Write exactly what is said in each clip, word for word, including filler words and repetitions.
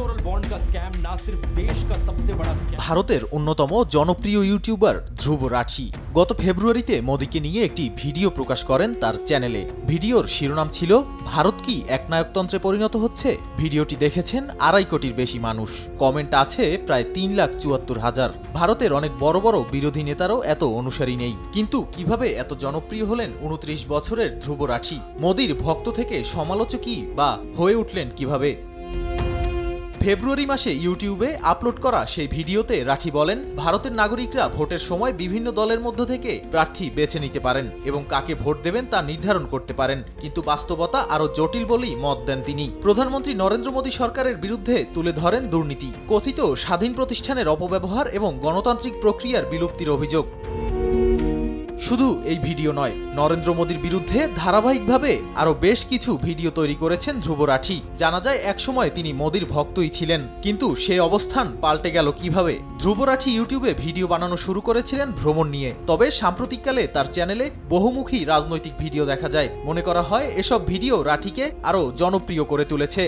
Electoral bond का scam ना सिर्फ देश का सबसे बड़ा स्कैम। ভারতের অন্যতম জনপ্রিয় ইউটিউবার ধ্রুব রাঠি গত ফেব্রুয়ারিতে মোদিকে নিয়ে একটি ভিডিও প্রকাশ করেন তার চ্যানেলে। ভিডিওর শিরোনাম ছিল ভারত কি একনায়কতন্ত্রে পরিণত হচ্ছে। ভিডিওটি দেখেছেন আড়াই কোটির বেশি মানুষ, কমেন্ট আছে প্রায় তিন লাখ চুয়াত্তর হাজার। ভারতের অনেক বড় বড় বিরোধী নেতারও এত অনুসারী নেই, কিন্তু কিভাবে এত জনপ্রিয় হলেন উনত্রিশ বছরের ধ্রুব রাঠি? মোদির ভক্ত থেকে সমালোচকই বা হয়ে উঠলেন কিভাবে? ফেব্রুয়ারি মাসে ইউটিউবে আপলোড করা সেই ভিডিওতে রাঠি বলেন, ভারতের নাগরিকরা ভোটের সময় বিভিন্ন দলের মধ্য থেকে প্রার্থী বেছে নিতে পারেন এবং কাকে ভোট দেবেন তা নির্ধারণ করতে পারেন, কিন্তু বাস্তবতা আরও জটিল বলেই মত দেন তিনি। প্রধানমন্ত্রী নরেন্দ্র মোদী সরকারের বিরুদ্ধে তুলে ধরেন দুর্নীতি, কথিত স্বাধীন প্রতিষ্ঠানের অপব্যবহার এবং গণতান্ত্রিক প্রক্রিয়ার বিলুপ্তির অভিযোগ। শুধু এই ভিডিও নয়, নরেন্দ্র মোদীর বিরুদ্ধে ধারাবাহিকভাবে আরও বেশ কিছু ভিডিও তৈরি করেছেন ধ্রুব রাঠি। জানা যায় একসময় তিনি মোদীর ভক্তই ছিলেন, কিন্তু সেই অবস্থান পাল্টে গেল কিভাবে? ধ্রুব রাঠি ইউটিউবে ভিডিও বানানো শুরু করেছিলেন ভ্রমণ নিয়ে, তবে সাম্প্রতিককালে তার চ্যানেলে বহুমুখী রাজনৈতিক ভিডিও দেখা যায়। মনে করা হয় এসব ভিডিও রাঠিকে আরও জনপ্রিয় করে তুলেছে।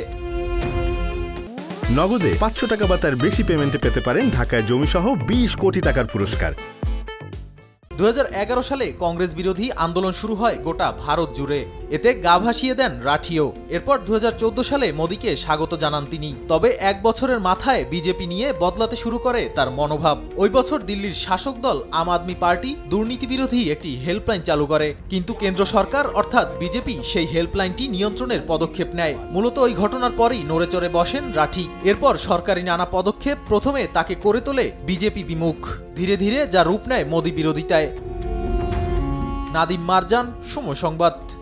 নগদে পাঁচশো টাকা বা তার বেশি পেমেন্টে পেতে পারেন ঢাকায় জমিসহ বিশ কোটি টাকার পুরস্কার। দু হাজার এগারো সালে কংগ্রেস বিরোধী আন্দোলন শুরু হয় গোটা ভারত জুড়ে, এতে গা ভাসিয়ে দেন রাঠিও। এরপর দু হাজার চোদ্দ সালে মোদীকে স্বাগত জানান তিনি, তবে এক বছরের মাথায় বিজেপি নিয়ে বদলাতে শুরু করে তার মনোভাব। ওই বছর দিল্লির শাসক দল আম আদমি পার্টি দুর্নীতি বিরোধী একটি হেল্পলাইন চালু করে, কিন্তু কেন্দ্র সরকার অর্থাৎ বিজেপি সেই হেল্পলাইনটি নিয়ন্ত্রণের পদক্ষেপ নেয়। মূলত ওই ঘটনার পরই নড়েচড়ে বসেন রাঠি। এরপর সরকারি নানা পদক্ষেপ প্রথমে তাকে করে তোলে বিজেপি বিমুখ, ধীরে ধীরে যা রূপ নেয় মোদী বিরোধিতায়। নাদিম মারজান, সময় সংবাদ।